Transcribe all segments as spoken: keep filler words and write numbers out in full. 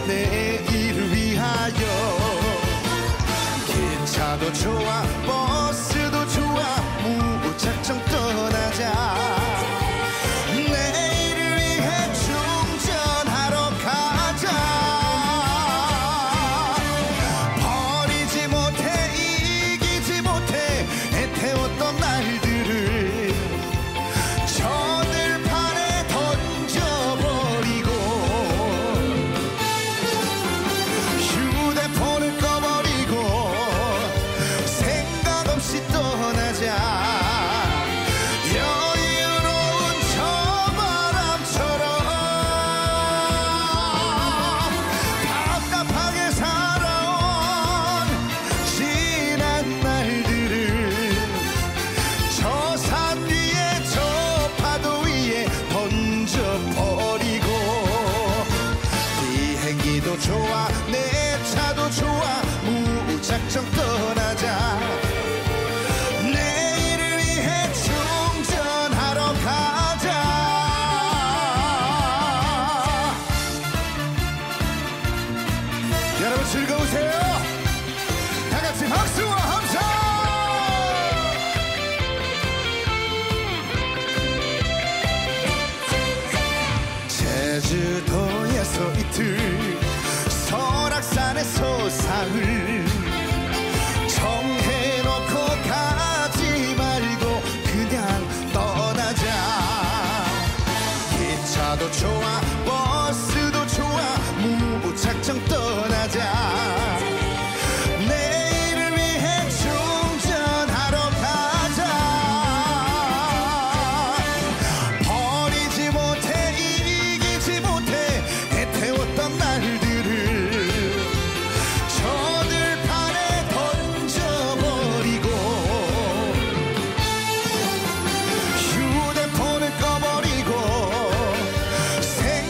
내일을 위하여. 기차도 좋아 버스도 좋아 무작정 떠나자. 내일을 위해 충전하러 가자. 버리지 못해 이기지 못해 애태웠던 날들을 저들판에 던져버리고 휴대폰을 꺼버리고 생각 없이 떠나자. 여유로운 저 바람처럼 답답하게 살아온 지난 날들을 저 산 위에 저 파도 위에 던져버리고. 비행기도 좋아 내 차도 좋아 무작정 떠나자. 내일을 위해 충전하러 가자. 여러분 즐거우세요? 다같이 박수와 함성. 제주도에서 이틀 설악산에서 사흘 정해놓고 가지 말고 그냥 떠나자. 기차도 좋아 버스도 좋아 무작정 떠나자. 내일을 위해 충전하러 가자. 버리지 못해 이기지 못해 애태웠던 날들을 저들판에 던져버리고 휴대폰을 꺼버리고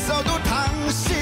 있어도 당신